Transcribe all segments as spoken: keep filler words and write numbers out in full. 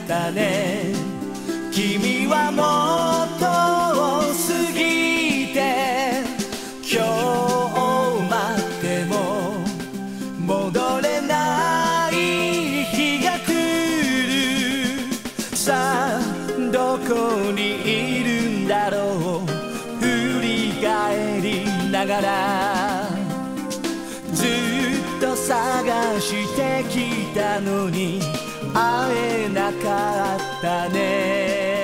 ったね。君はもっと過ぎて今日待っても戻れない日が来る。さあどこにいるんだろう。振り返りながらずっと探してきたのに会えなかったね。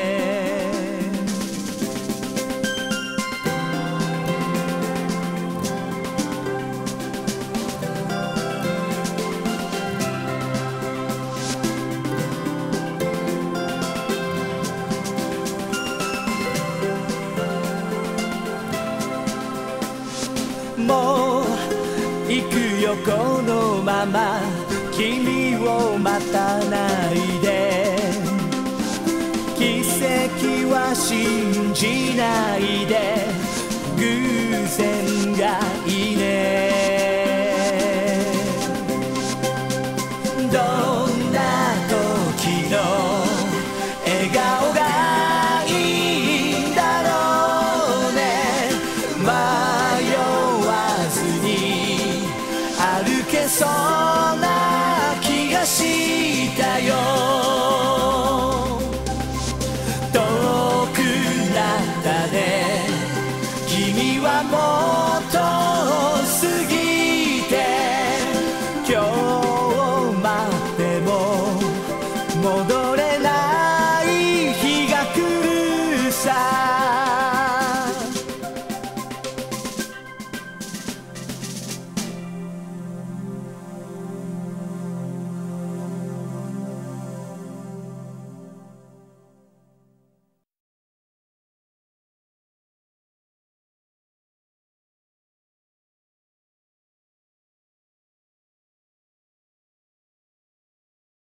もう行くよこのまま君を待たないで。奇跡は信じないで。偶然が